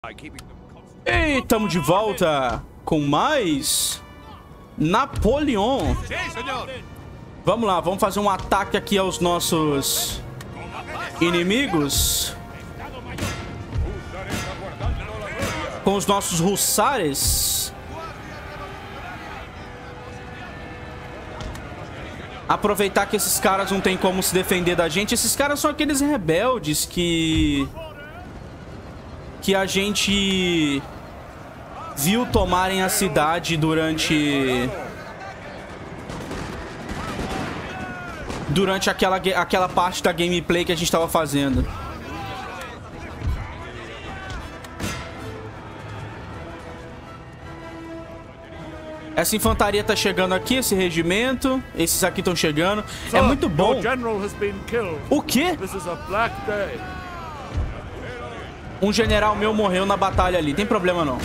E estamos de volta com mais Napoleão. Vamos lá, vamos fazer um ataque aqui aos nossos inimigos com os nossos russares. Aproveitar que esses caras não tem como se defender da gente. Esses caras são aqueles rebeldes que a gente viu tomarem a cidade durante aquela parte da gameplay que a gente estava fazendo. Essa infantaria tá chegando aqui, esse regimento. Esses aqui estão chegando. É muito bom. O quê? Um general meu morreu na batalha ali. Tem problema não.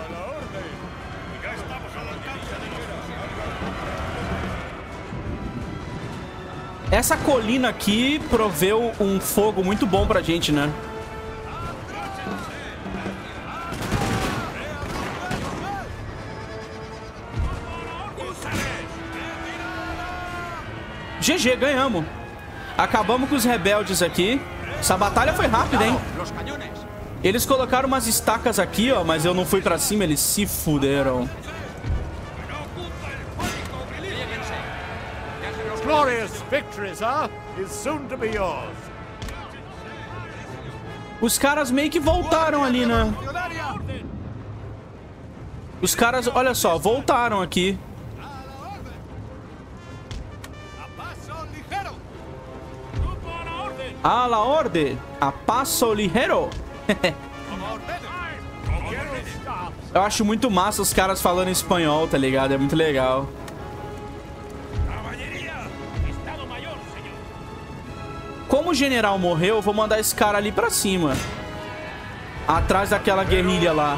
Essa colina aqui proveu um fogo muito bom pra gente, né? GG, ganhamos. Acabamos com os rebeldes aqui. Essa batalha foi rápida, hein? Eles colocaram umas estacas aqui, ó, mas eu não fui pra cima, eles se fuderam. Os caras meio que voltaram ali, né? Os caras, olha só, voltaram aqui. A la orde, a passo ligero. Eu acho muito massa os caras falando espanhol, tá ligado? É muito legal. Como o general morreu, eu vou mandar esse cara ali pra cima. Atrás daquela guerrilha lá.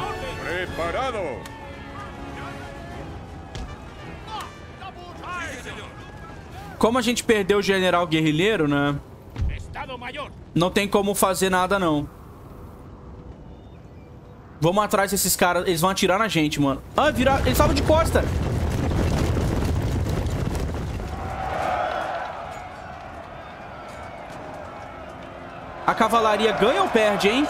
Como a gente perdeu o general guerrilheiro, né? Não tem como fazer nada, não. Vamos atrás desses caras. Eles vão atirar na gente, mano. Ah, virar. Eles estavam de costa. A cavalaria ganha ou perde, hein?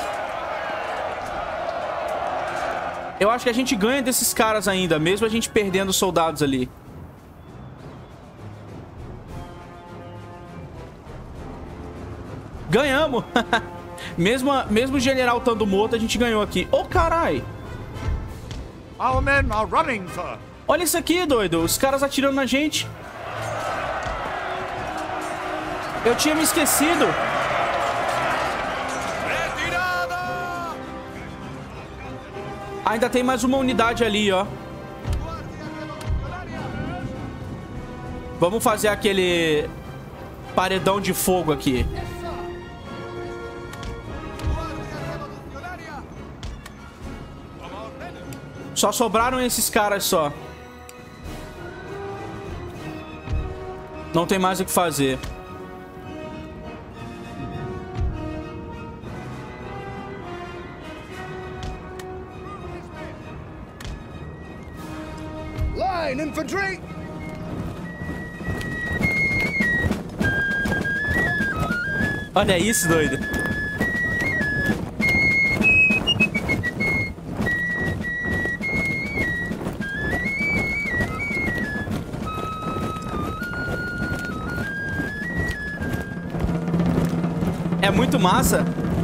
Eu acho que a gente ganha desses caras ainda, mesmo a gente perdendo soldados ali. Ganhamos! mesmo o general estando morto, a gente ganhou aqui. Ô, carai! Olha isso aqui, doido. Os caras atirando na gente. Eu tinha me esquecido. Ainda tem mais uma unidade ali, ó. Vamos fazer aquele paredão de fogo aqui. Só sobraram esses caras só. Não tem mais o que fazer. Line infantry. Olha isso, doido. É muito massa.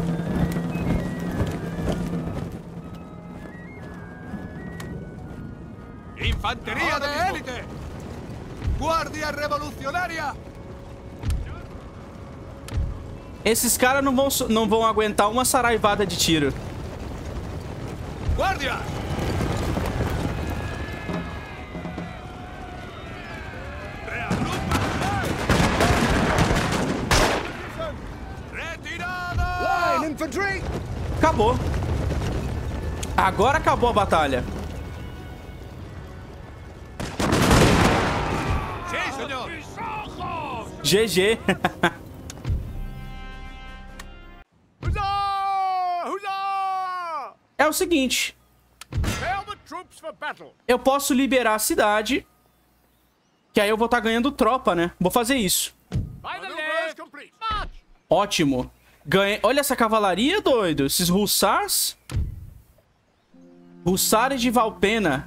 Infanteria de élite. Guardia revolucionária. Esses caras não vão aguentar uma saraivada de tiro. Guardia. Acabou. Agora acabou a batalha. GG. É o o seguinte. Eu posso liberar a cidade. Que aí eu vou estar ganhando tropa, né? Vou fazer isso. Ótimo. Ganhei. Olha essa cavalaria, doido. Esses hussars. Hussares de Valpena.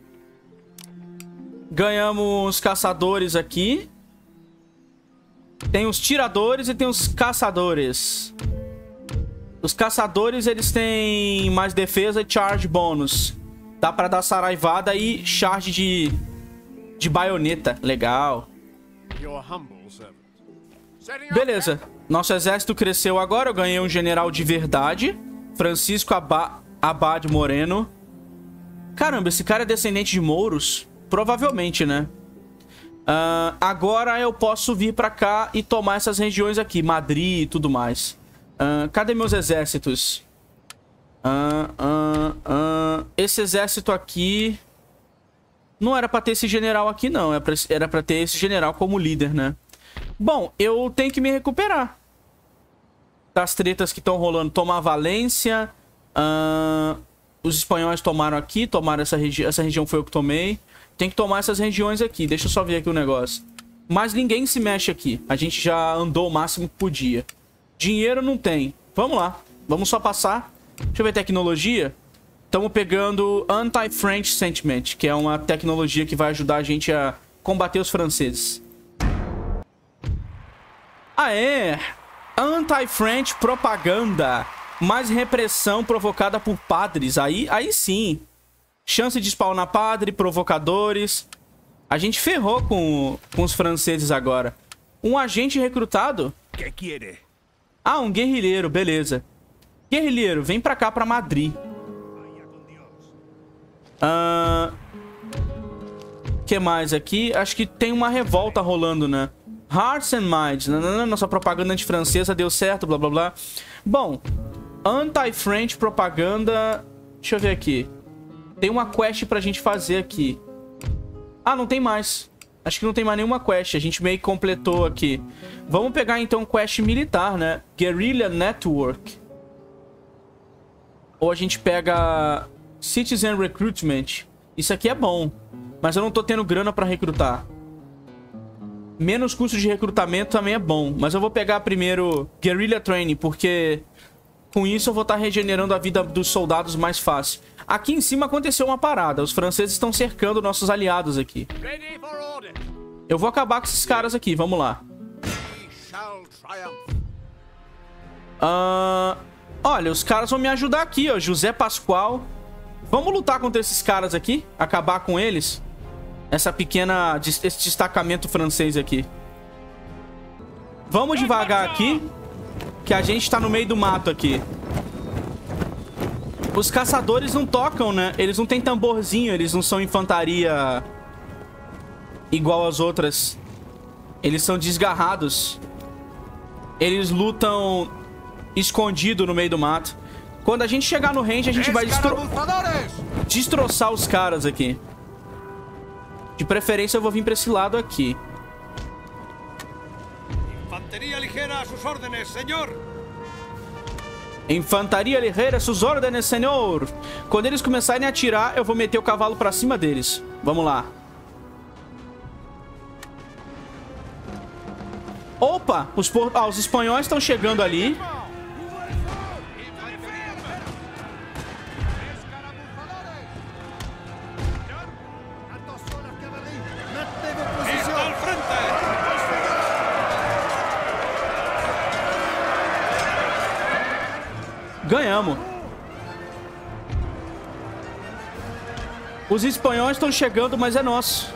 Ganhamos caçadores aqui. Tem os tiradores e tem os caçadores. Os caçadores, eles têm mais defesa e charge bônus. Dá pra dar saraivada e charge de baioneta. Legal. Beleza. Nosso exército cresceu agora. Eu ganhei um general de verdade. Francisco Abad Moreno. Caramba, esse cara é descendente de mouros? Provavelmente, né? Agora eu posso vir pra cá e tomar essas regiões aqui. Madrid e tudo mais. Cadê meus exércitos? Esse exército aqui... Não era pra ter esse general aqui, não. Era pra ter esse general como líder, né? Bom, eu tenho que me recuperar das tretas que estão rolando. Tomar Valência. Os espanhóis tomaram aqui. Tomaram essa região. Essa região foi eu que tomei. Tem que tomar essas regiões aqui. Deixa eu só ver aqui o negócio. Mas ninguém se mexe aqui. A gente já andou o máximo que podia. Dinheiro não tem. Vamos lá. Vamos só passar. Deixa eu ver tecnologia. Estamos pegando Anti-French Sentiment, que é uma tecnologia que vai ajudar a gente a combater os franceses. Anti-French propaganda. Mais repressão provocada por padres. Aí sim. Chance de spawnar padre, provocadores. A gente ferrou com os franceses agora. Um agente recrutado? Um guerrilheiro, beleza. Guerrilheiro, vem pra cá, pra Madrid. Que mais aqui? Acho que tem uma revolta rolando, né? Hearts and Minds. Nossa propaganda anti-francesa deu certo, blá blá blá. Bom, anti-French propaganda. Deixa eu ver aqui. Tem uma quest pra gente fazer aqui. Não tem mais. Acho que não tem mais nenhuma quest. A gente meio que completou aqui. Vamos pegar então quest militar, né? Guerrilla Network. Ou a gente pega Citizen Recruitment. Isso aqui é bom. Mas eu não tô tendo grana pra recrutar. Menos custo de recrutamento também é bom. Mas eu vou pegar primeiro Guerrilla Training, porque com isso eu vou estar regenerando a vida dos soldados mais fácil. Aqui em cima aconteceu uma parada. Os franceses estão cercando nossos aliados aqui. Eu vou acabar com esses caras aqui. Vamos lá. Olha, os caras vão me ajudar aqui, ó. José Pascoal. Vamos lutar contra esses caras aqui? Acabar com eles? Esse destacamento francês aqui. Vamos devagar aqui, que a gente tá no meio do mato aqui. Os caçadores não tocam, né? Eles não têm tamborzinho, eles não são infantaria igual as outras. Eles são desgarrados. Eles lutam escondido no meio do mato. Quando a gente chegar no range, a gente vai destroçar os caras aqui. De preferência, eu vou vir pra esse lado aqui. Infanteria ligeira a sus órdenes, senhor. Infantaria ligeira a sus órdenes, senhor. Quando eles começarem a atirar, eu vou meter o cavalo pra cima deles. Vamos lá. Opa! Os espanhóis estão chegando ali. Ganhamos. Os espanhóis estão chegando, mas é nosso.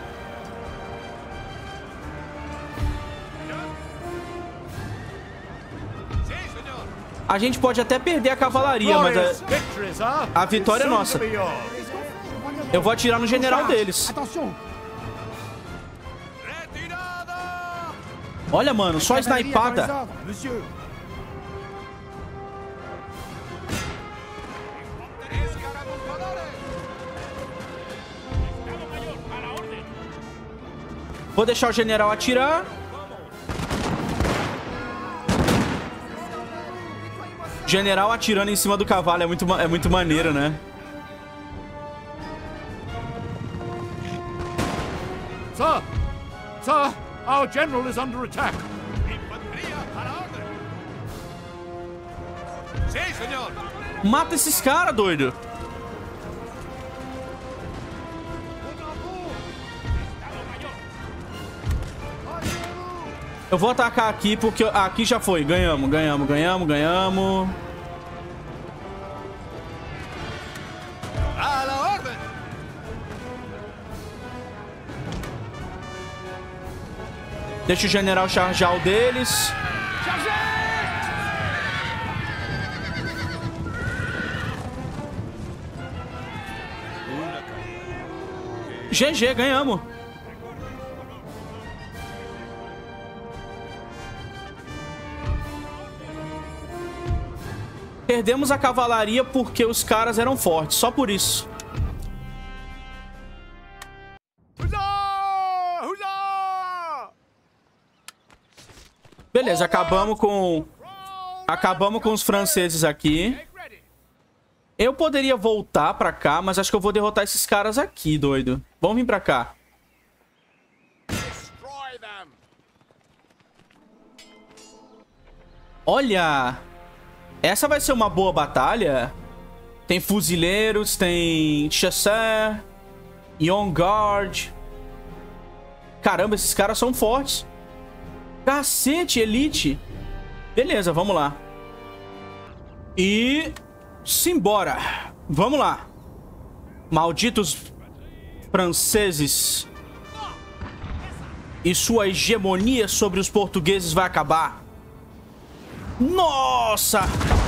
A gente pode até perder a cavalaria, mas a vitória é nossa. Eu vou atirar no general deles. Olha, mano, só snipada. Vou deixar o general atirar. General atirando em cima do cavalo é muito maneiro, né? Sir! Sir! Our general is under attack! Infantería a la orden. Sí, señor. Mata esses caras, doido. Eu vou atacar aqui porque aqui já foi. Ganhamos. A la orden. Deixa o general charjar o deles. GG, ganhamos. Perdemos a cavalaria porque os caras eram fortes, só por isso. Beleza, acabamos com os franceses aqui. Eu poderia voltar pra cá, mas acho que eu vou derrotar esses caras aqui, doido. Vamos vir pra cá. Olha! Essa vai ser uma boa batalha. Tem fuzileiros, tem chasseur, Young Guard. Caramba, esses caras são fortes. Cacete, elite. Beleza, vamos lá. E... simbora. Vamos lá. Malditos franceses. E sua hegemonia sobre os portugueses vai acabar. Nossa!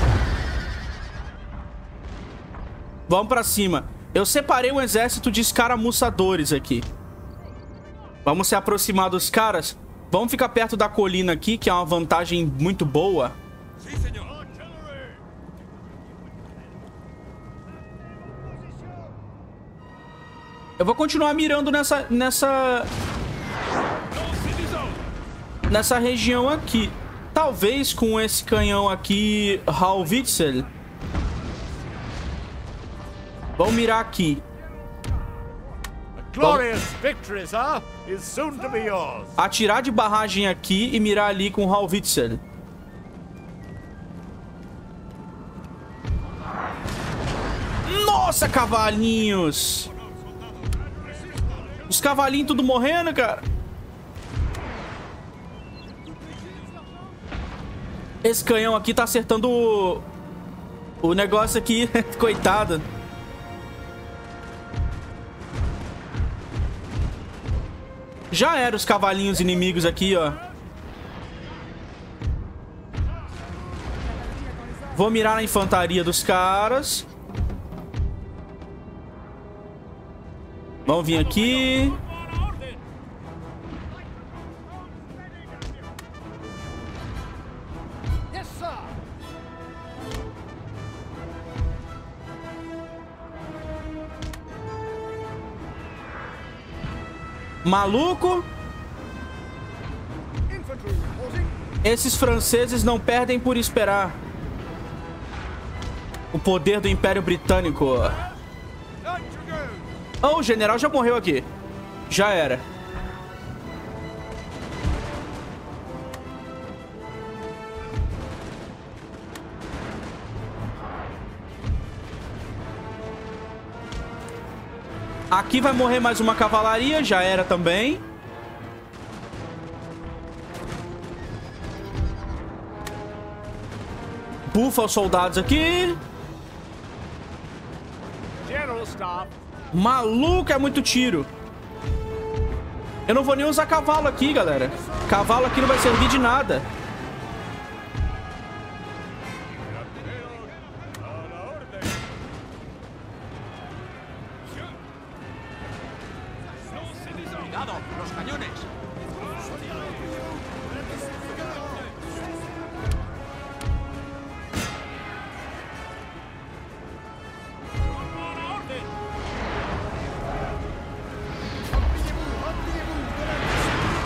Vamos pra cima. Eu separei um exército de escaramuçadores aqui. Vamos se aproximar dos caras. Vamos ficar perto da colina aqui, que é uma vantagem muito boa. Sí, señor. Eu vou continuar mirando nessa região aqui. Talvez com esse canhão aqui, Haubitzel. Vamos mirar aqui. Glorious victory, sir, is soon to be yours. Atirar de barragem aqui e mirar ali com o Haubitzel. Nossa, cavalinhos! Os cavalinhos tudo morrendo, cara. Esse canhão aqui tá acertando o negócio aqui. Coitado. Já eram os cavalinhos inimigos aqui, ó. Vou mirar na infantaria dos caras. Vamos vir aqui. Maluco. Esses franceses não perdem por esperar. O poder do Império Britânico. Oh, o general já morreu aqui. Já era. Aqui vai morrer mais uma cavalaria. Já era também. Bufa os soldados aqui. Maluco, é muito tiro. Eu não vou nem usar cavalo aqui, galera. Cavalo aqui não vai servir de nada.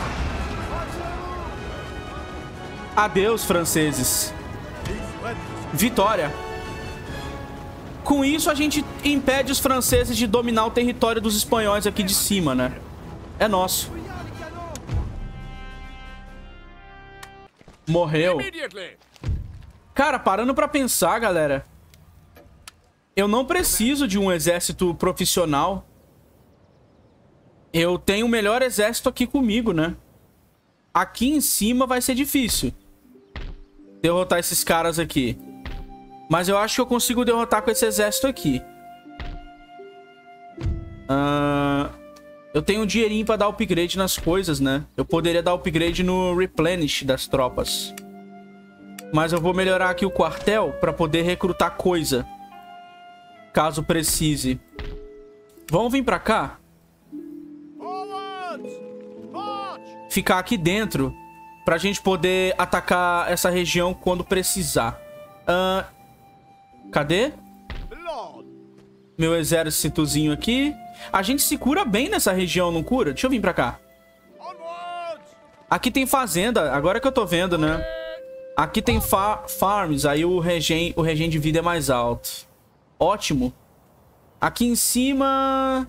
Adeus, franceses. Vitória. Com isso, a gente impede os franceses de dominar o território dos espanhóis aqui de cima, né? É nosso. Morreu. Cara, parando pra pensar, galera. Eu não preciso de um exército profissional. Eu tenho o melhor exército aqui comigo, né? Aqui em cima vai ser difícil derrotar esses caras aqui. Mas eu acho que eu consigo derrotar com esse exército aqui. Eu tenho um dinheirinho pra dar upgrade nas coisas, né? Eu poderia dar upgrade no replenish das tropas. Mas eu vou melhorar aqui o quartel pra poder recrutar coisa. Caso precise. Vamos vir pra cá? Ficar aqui dentro pra gente poder atacar essa região quando precisar. Cadê? Meu exércitozinho aqui. A gente se cura bem nessa região, não cura? Deixa eu vir pra cá. Aqui tem fazenda, agora que eu tô vendo, né? Aqui tem farms, aí o regen de vida é mais alto. Ótimo. Aqui em cima...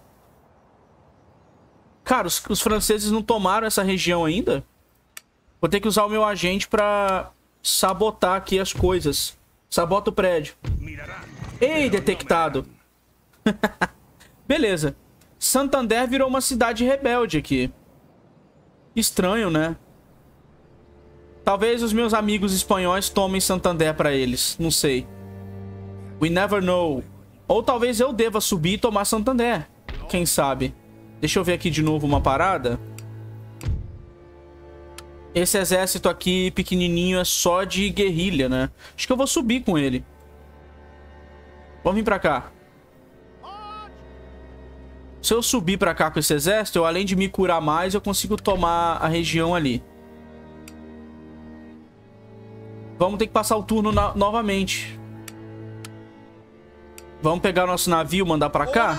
Cara, os franceses não tomaram essa região ainda? Vou ter que usar o meu agente pra sabotar aqui as coisas. Sabota o prédio. Ei, detectado. Beleza. Santander virou uma cidade rebelde aqui. Estranho, né? Talvez os meus amigos espanhóis tomem Santander pra eles. Não sei. We never know. Ou talvez eu deva subir e tomar Santander. Quem sabe? Deixa eu ver aqui de novo uma parada. Esse exército aqui pequenininho é só de guerrilha, né? Acho que eu vou subir com ele. Vamos vir pra cá. Se eu subir pra cá com esse exército, eu, além de me curar mais, eu consigo tomar a região ali. Vamos ter que passar o turno novamente. Vamos pegar nosso navio e mandar pra cá.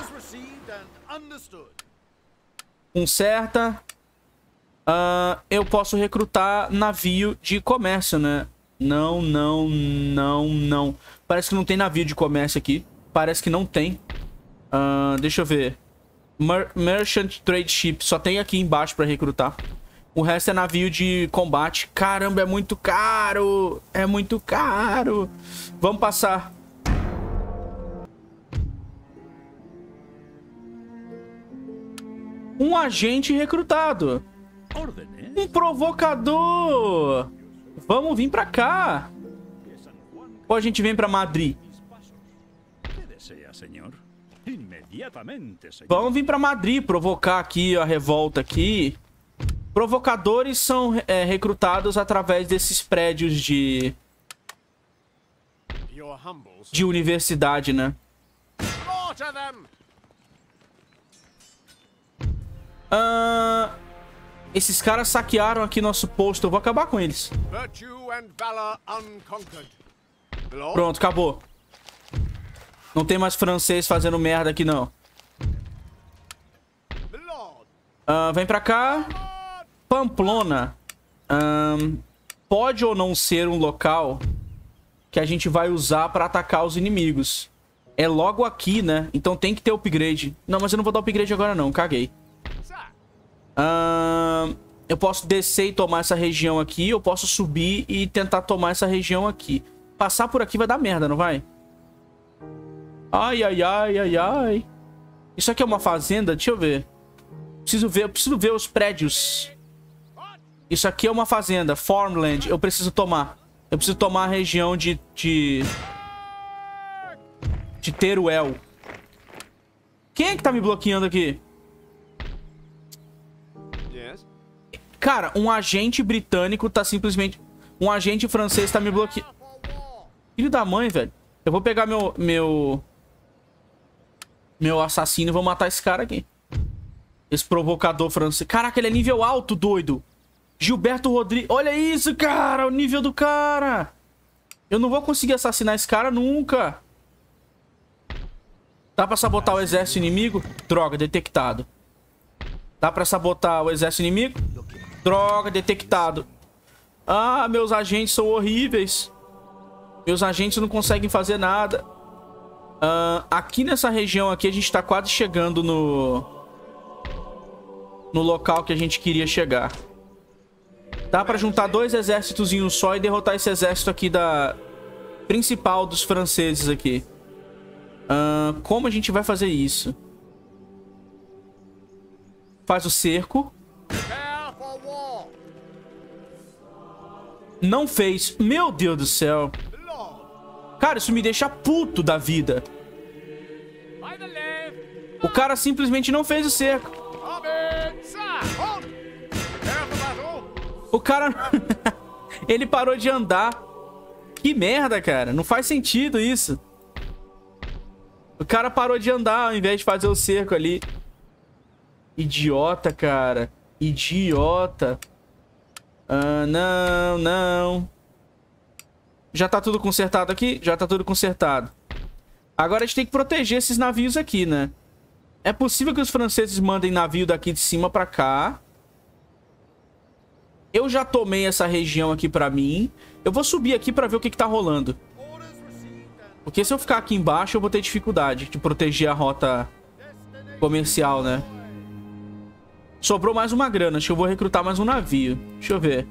Conserta. Eu posso recrutar navio de comércio, né? Não. Parece que não tem navio de comércio aqui. Parece que não tem. Deixa eu ver. Merchant Trade Ship. Só tem aqui embaixo pra recrutar. O resto é navio de combate. Caramba, é muito caro. É muito caro. Vamos passar. Um agente recrutado. Um provocador. Vamos vir pra cá. Ou a gente vem pra Madrid? Vamos vir pra Madrid provocar aqui a revolta aqui. Provocadores são recrutados através desses prédios de universidade, né? Esses caras saquearam aqui nosso posto. Eu vou acabar com eles. Pronto, acabou. Não tem mais francês fazendo merda aqui, não. Vem pra cá. Pamplona. Pode ou não ser um local que a gente vai usar pra atacar os inimigos. É logo aqui, né? Então tem que ter upgrade. Não, mas eu não vou dar upgrade agora, não. Caguei. Eu posso descer e tomar essa região aqui. Eu posso subir e tentar tomar essa região aqui. Passar por aqui vai dar merda, não vai? Ai. Isso aqui é uma fazenda? Deixa eu ver. Eu preciso ver os prédios. Isso aqui é uma fazenda. Farmland. Eu preciso tomar. Eu preciso tomar a região de Teruel. Quem é que tá me bloqueando aqui? Cara, um agente britânico tá simplesmente... Um agente francês tá me bloqueando. Filho da mãe, velho. Eu vou pegar meu assassino e vou matar esse cara aqui. Esse provocador francês. Caraca, ele é nível alto, doido. Gilberto Rodrigues. Olha isso, cara. O nível do cara. Eu não vou conseguir assassinar esse cara nunca. Dá pra sabotar o exército inimigo? Droga, detectado. Dá pra sabotar o exército inimigo? Droga, detectado. Ah, meus agentes são horríveis. Meus agentes não conseguem fazer nada. Aqui nessa região aqui, a gente tá quase chegando no local que a gente queria chegar. Dá pra juntar 2 exércitos em um só e derrotar esse exército aqui principal dos franceses aqui. Como a gente vai fazer isso? Faz o cerco. Não fez. Meu Deus do céu. Cara, isso me deixa puto da vida. O cara simplesmente não fez o cerco. O cara... Ele parou de andar. Que merda, cara. Não faz sentido isso. O cara parou de andar ao invés de fazer o cerco ali. Idiota, cara. Idiota. Não, não. Já tá tudo consertado aqui? Já tá tudo consertado. Agora a gente tem que proteger esses navios aqui, né? É possível que os franceses mandem navio daqui de cima pra cá. Eu já tomei essa região aqui pra mim. Eu vou subir aqui pra ver o que tá rolando. Porque se eu ficar aqui embaixo, eu vou ter dificuldade de proteger a rota comercial, né? Sobrou mais uma grana. Acho que eu vou recrutar mais um navio. Deixa eu ver.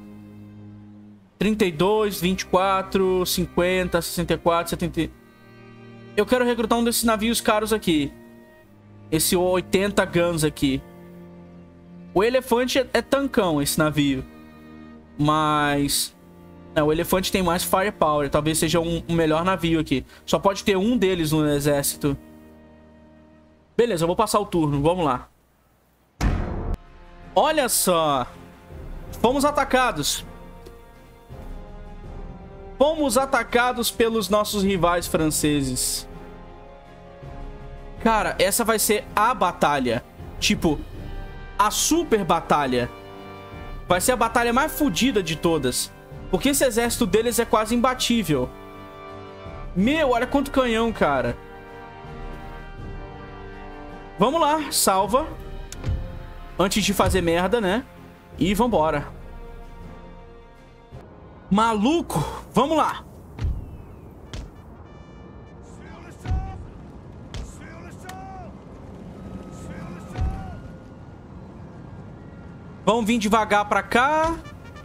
32, 24, 50, 64, 70... Eu quero recrutar um desses navios caros aqui. Esse 80 guns aqui. O elefante é tancão, esse navio. Mas... o elefante tem mais firepower. Talvez seja um melhor navio aqui. Só pode ter um deles no exército. Beleza, eu vou passar o turno. Vamos lá. Olha só. Fomos atacados. Fomos atacados pelos nossos rivais franceses. Cara, essa vai ser a batalha. Tipo, a super batalha. Vai ser a batalha mais fodida de todas. Porque esse exército deles é quase imbatível. Meu, olha quanto canhão, cara. Vamos lá, salva. Antes de fazer merda, né? E vambora. Maluco, vamos lá. Vamos vir devagar pra cá.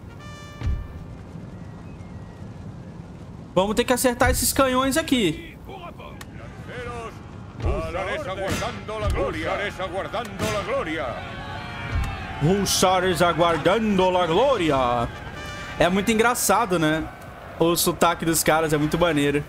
Vamos ter que acertar esses canhões aqui. Hussares aguardando a glória. É muito engraçado, né? O sotaque dos caras é muito maneiro.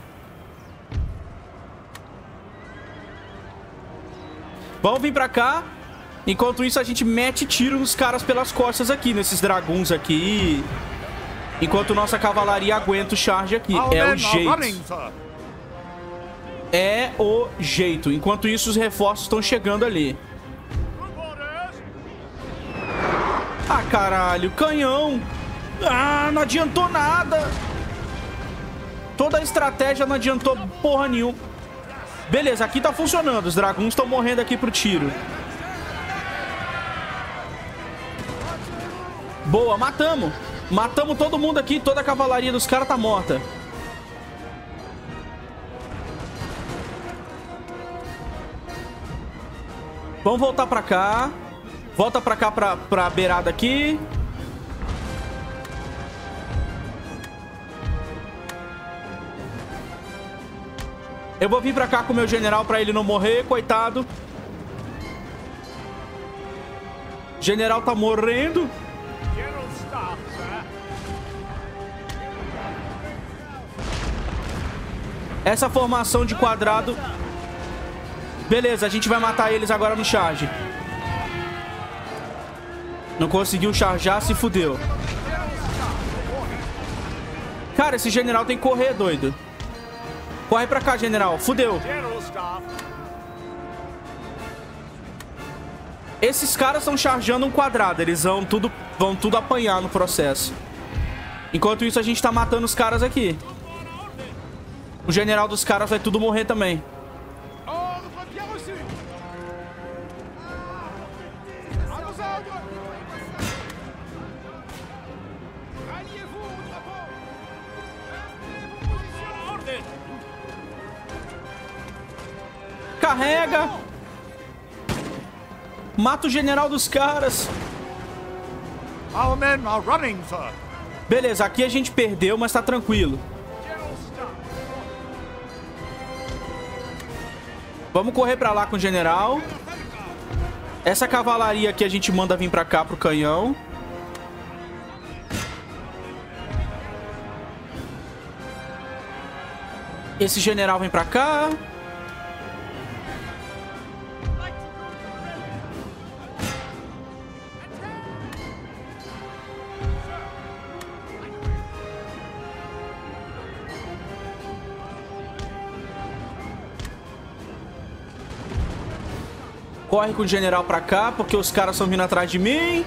Vamos vir pra cá. Enquanto isso, a gente mete tiro nos caras pelas costas aqui, nesses dragões aqui. Enquanto nossa cavalaria aguenta o charge aqui. É o jeito. É o jeito. Enquanto isso, os reforços estão chegando ali. Ah, caralho. Canhão. Ah, não adiantou nada. Toda a estratégia não adiantou porra nenhuma. Beleza, aqui tá funcionando. Os dragões estão morrendo aqui pro tiro. Boa, matamos. Matamos todo mundo aqui. Toda a cavalaria dos caras tá morta. Vamos voltar pra cá. Volta pra cá, pra beirada aqui. Eu vou vir pra cá com o meu general pra ele não morrer, coitado. O general tá morrendo. Essa formação de quadrado. Beleza, a gente vai matar eles agora no charge. Não conseguiu charjar, se fudeu. Cara, esse general tem que correr, doido. Corre pra cá, general. Fudeu. Esses caras estão chargeando um quadrado. Eles vão tudo apanhar no processo. Enquanto isso, a gente tá matando os caras aqui. O general dos caras vai tudo morrer também. Recarrega. Mata o general dos caras. Our men are running, sir. Beleza, aqui a gente perdeu, mas tá tranquilo. Vamos correr pra lá com o general. Essa cavalaria aqui a gente manda vir pra cá pro canhão. Esse general vem pra cá. Corre com o general pra cá, porque os caras estão vindo atrás de mim.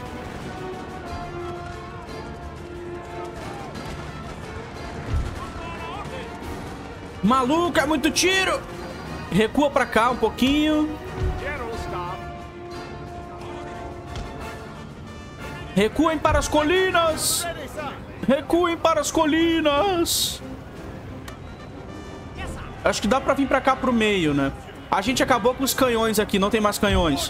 Maluco, é muito tiro. Recua pra cá um pouquinho. Recuem para as colinas. Recuem para as colinas. Acho que dá pra vir pra cá pro meio, né? A gente acabou com os canhões aqui, não tem mais canhões.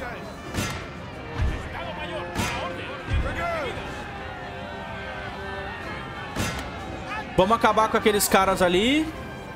Vamos acabar com aqueles caras ali.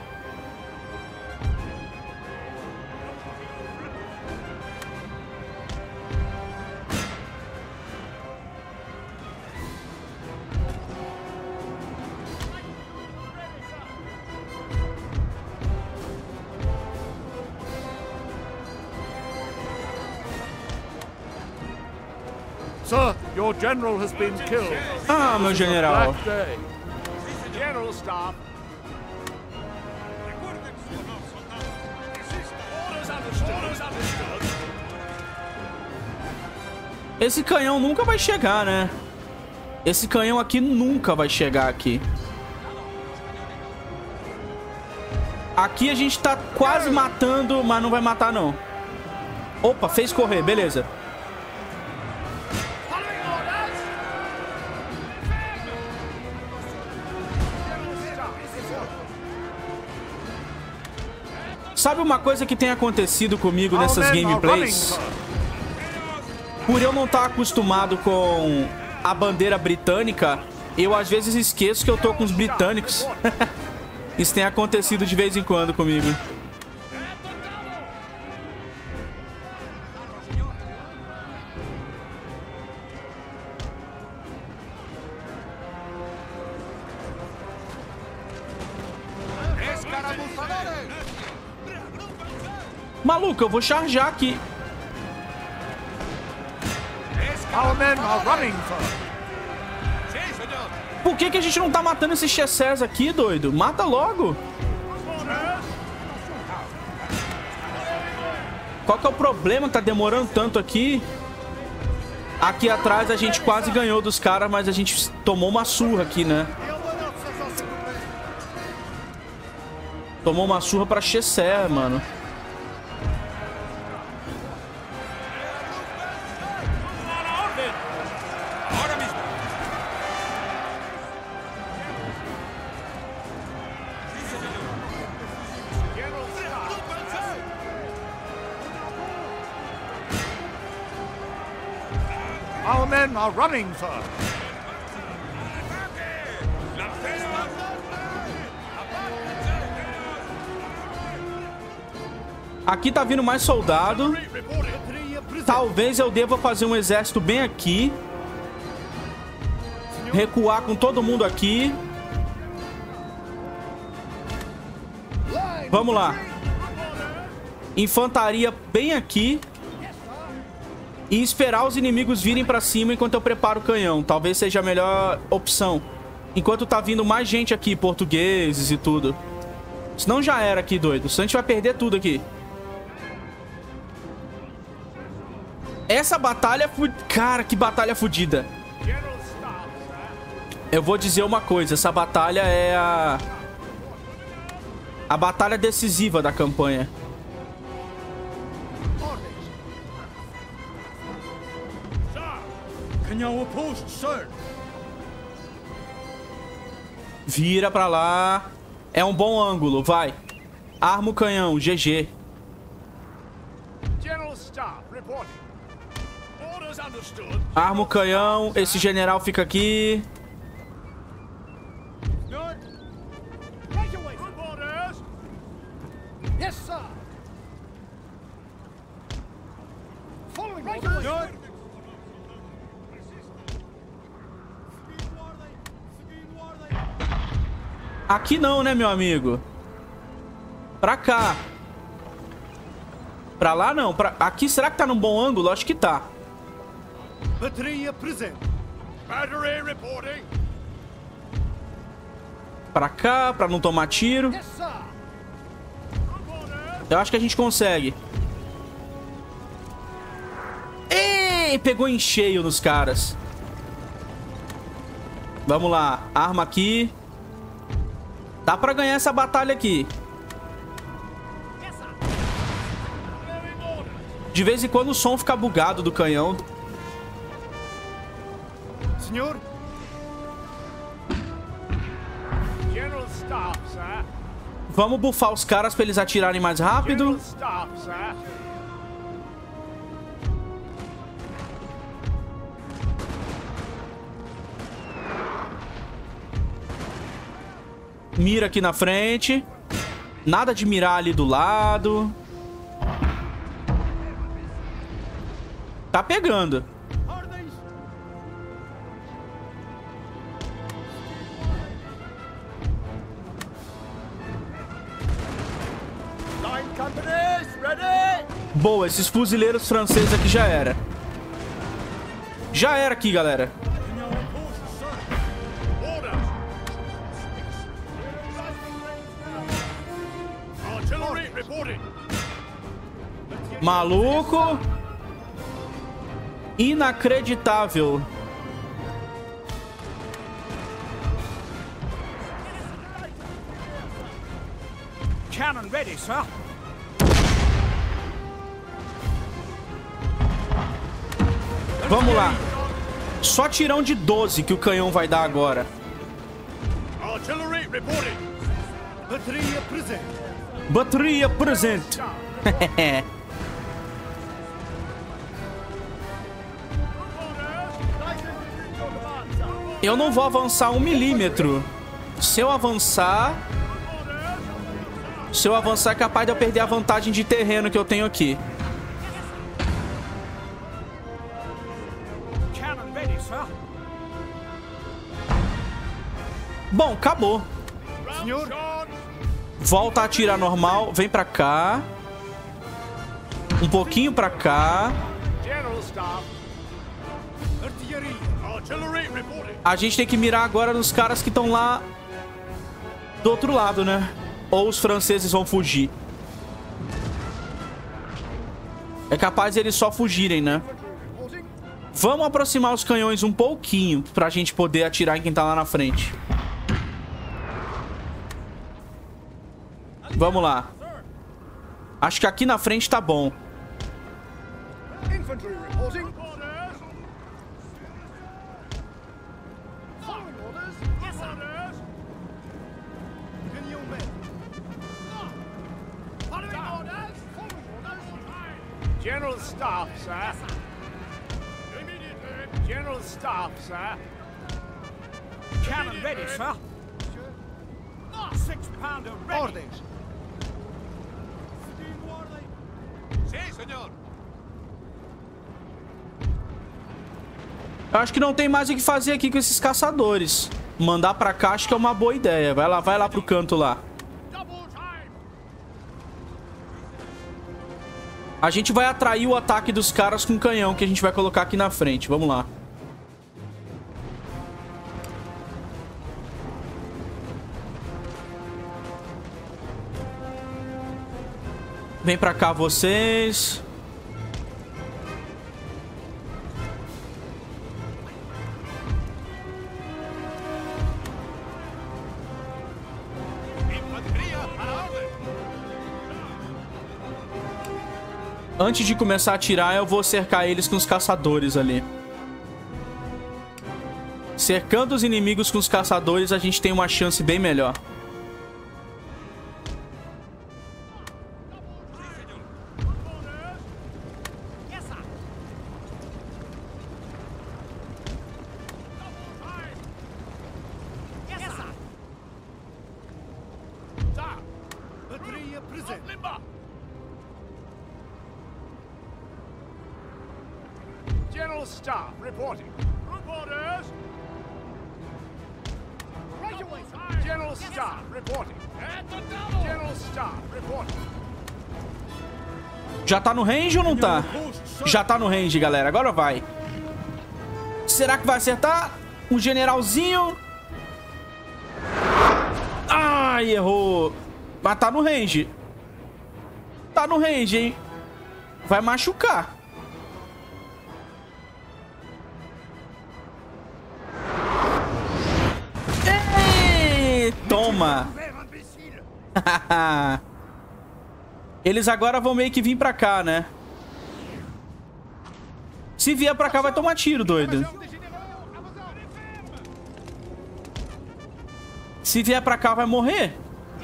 Sir, your general has been killed. Ah, meu general. Black day. General staff. Recuerden su honor, soldado. Resista. Orders understood. Esse canhão nunca vai chegar, né? Esse canhão aqui nunca vai chegar aqui. Aqui a gente tá quase matando, mas não vai matar, não. Opa, fez correr, beleza. Sabe uma coisa que tem acontecido comigo nessas gameplays? Por eu não estar acostumado com a bandeira britânica, eu às vezes esqueço que eu tô com os britânicos. Isso tem acontecido de vez em quando comigo. Maluco, eu vou charjar aqui. Our men are running, sir. Sí, señor. Por que a gente não tá matando esses chessés aqui, doido? Mata logo. Qual que é o problema? Tá demorando tanto aqui. Aqui atrás a gente quase ganhou dos caras, mas a gente tomou uma surra aqui, né? Tomou uma surra pra chessé, mano. Ahora mismo. Our men are running, sir. Aqui tá vindo mais soldado. Talvez eu deva fazer um exército bem aqui. Recuar com todo mundo aqui. Vamos lá. Infantaria bem aqui. E esperar os inimigos virem pra cima enquanto eu preparo o canhão. Talvez seja a melhor opção. Enquanto tá vindo mais gente aqui, portugueses e tudo. Senão já era aqui, doido. Senão a gente vai perder tudo aqui. Essa batalha... Cara, que batalha fodida. Eu vou dizer uma coisa. Essa batalha é a batalha decisiva da campanha. Canhão oposto, sir. Vira pra lá. É um bom ângulo, vai. Arma o canhão, GG. General Staff reporting. Orders understood. Arma o canhão. Esse general fica aqui. Good. Right away. Good orders. Yes, sir. Following right orders. Good. Aqui não, né, meu amigo? Pra cá. Pra lá não. Aqui, será que tá num bom ângulo? Acho que tá. Bateria presente. Battery reporting. Pra cá, pra não tomar tiro. Yes, sir. Eu acho que a gente consegue. Ei, pegou em cheio nos caras. Vamos lá. Arma aqui. Dá pra ganhar essa batalha aqui. De vez em quando o som fica bugado do canhão. Senhor? General Staff, sir. Vamos bufar os caras pra eles atirarem mais rápido. General Staff, sir. Mira aqui na frente. Nada de mirar ali do lado. Tá pegando. Boa, esses fuzileiros franceses aqui já era. Já era aqui, galera. Maluco. Inacreditável. Cannon ready, sir. Vamos lá. Só tirão de 12 que o canhão vai dar agora. Artillery reporting. Bateria presente. Bateria presente. Eu não vou avançar 1 milímetro. Se eu avançar é capaz de eu perder a vantagem de terreno que eu tenho aqui. Bom, acabou. Senhor? Volta a atirar normal. Vem pra cá. Um pouquinho pra cá. A gente tem que mirar agora nos caras que estão lá do outro lado, né? Ou os franceses vão fugir. É capaz de eles só fugirem, né? Vamos aproximar os canhões um pouquinho pra gente poder atirar em quem tá lá na frente. Vamos lá. Acho que aqui na frente tá bom. Infantry reporting. Following orders. Yes, sir. Following orders. Following orders. General Staff, sir. Yes, sir. Immediately. General Staff, sir. Cannon ready, sir. 6-pounder ready. Orders. Sim, senhor. Eu acho que não tem mais o que fazer aqui com esses caçadores. Mandar pra cá acho que é uma boa ideia. Vai lá pro canto lá. A gente vai atrair o ataque dos caras com canhão que a gente vai colocar aqui na frente. Vamos lá. Vem pra cá vocês. Antes de começar a atirar, eu vou cercar eles com os caçadores ali. Cercando os inimigos com os caçadores, a gente tem uma chance bem melhor. General Staff reporting. Group orders. Right away. General Staff reporting. General Staff reporting. Já tá no range ou não tá? Já tá no range, galera. Agora vai. Será que vai acertar? Um generalzinho. Ai, errou. Mas tá no range. Tá no range, hein? Vai machucar. Ei, toma. Eles agora vão meio que vir pra cá, né? Se vier pra cá, vai tomar tiro, doido. Se vier pra cá, vai morrer.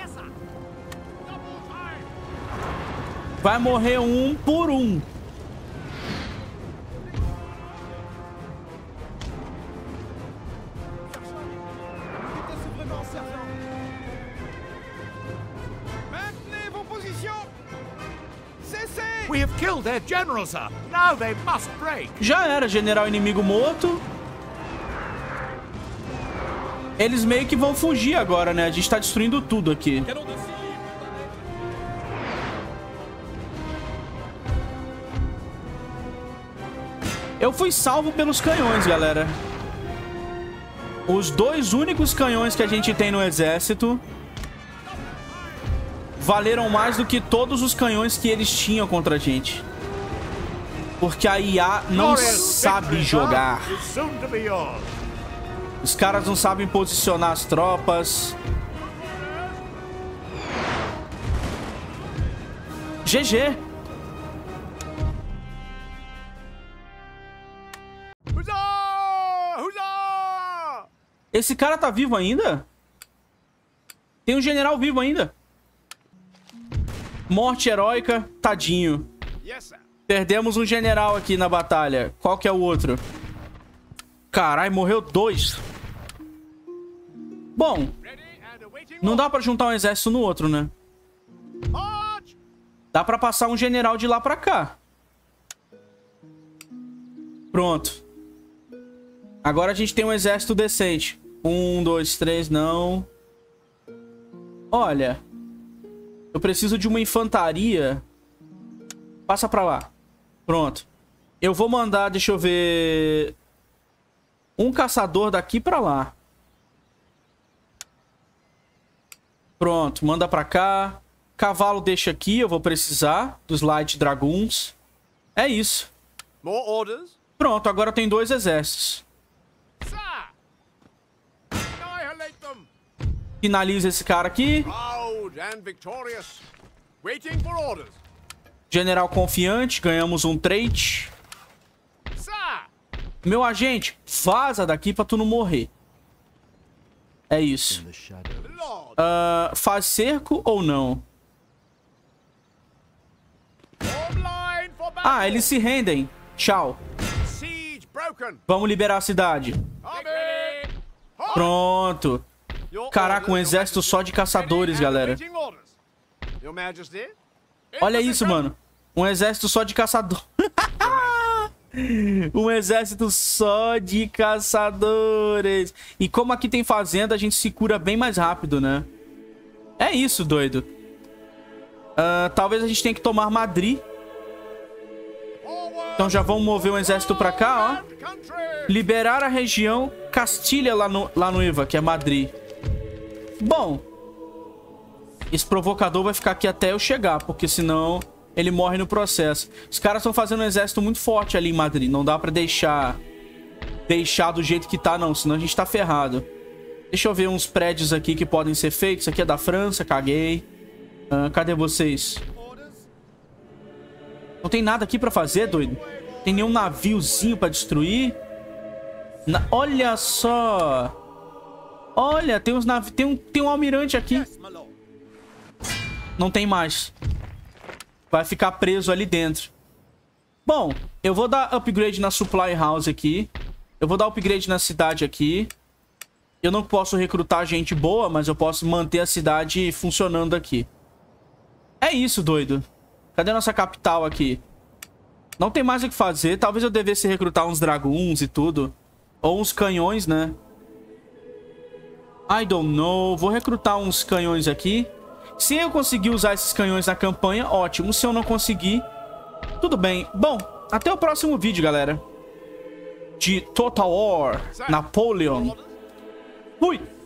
Vai morrer um por um. We have killed their general, sir. Now they must break. Já era, general inimigo morto. Eles meio que vão fugir agora, né? A gente tá destruindo tudo aqui. Eu fui salvo pelos canhões, galera. Os dois únicos canhões que a gente tem no exército valeram mais do que todos os canhões que eles tinham contra a gente. Porque a IA não sabe jogar. Os caras não sabem posicionar as tropas. GG. Esse cara tá vivo ainda? Tem um general vivo ainda. Morte heróica, tadinho. Perdemos um general aqui na batalha. Qual que é o outro? Caralho, morreu 2. Bom, não dá pra juntar um exército no outro, né? Dá pra passar um general de lá pra cá. Pronto. Agora a gente tem um exército decente. 1, 2, 3, não. Olha, eu preciso de uma infantaria. Passa pra lá. Pronto. Eu vou mandar, deixa eu ver, um caçador daqui pra lá. Pronto, manda pra cá. Cavalo deixa aqui, eu vou precisar dos Light Dragoons. É isso. Pronto, agora tem 2 exércitos. Finaliza esse cara aqui. General confiante, ganhamos um trait. Meu agente, vaza daqui pra tu não morrer. É isso. Faz cerco ou não? Ah, eles se rendem. Tchau. Vamos liberar a cidade. Pronto. Caraca, um exército só de caçadores, galera. Olha isso, mano. Um exército só de caçadores. Um exército só de caçadores. E como aqui tem fazenda, a gente se cura bem mais rápido, né? É isso, doido. Talvez a gente tenha que tomar Madrid. Então já vamos mover um exército pra cá, ó. Liberar a região Castilha lá no Iva, que é Madrid. Bom, esse provocador vai ficar aqui até eu chegar, porque senão ele morre no processo. Os caras estão fazendo um exército muito forte ali em Madrid. Não dá pra deixar do jeito que tá, não. Senão a gente tá ferrado. Deixa eu ver uns prédios aqui que podem ser feitos. Isso aqui é da França, caguei. Cadê vocês? Não tem nada aqui pra fazer, doido? Tem nenhum naviozinho pra destruir? Olha só! Olha, tem uns navios. Tem um almirante aqui. Não tem mais. Vai ficar preso ali dentro. Bom, eu vou dar upgrade na supply house aqui. Eu vou dar upgrade na cidade aqui. Eu não posso recrutar gente boa, mas eu posso manter a cidade funcionando aqui. É isso, doido. Cadê a nossa capital aqui? Não tem mais o que fazer. Talvez eu devesse recrutar uns dragoons e tudo. Ou uns canhões, né? I don't know. Vou recrutar uns canhões aqui. Se eu conseguir usar esses canhões na campanha, ótimo. Se eu não conseguir, tudo bem. Bom, até o próximo vídeo, galera. De Total War Napoleon. Fui!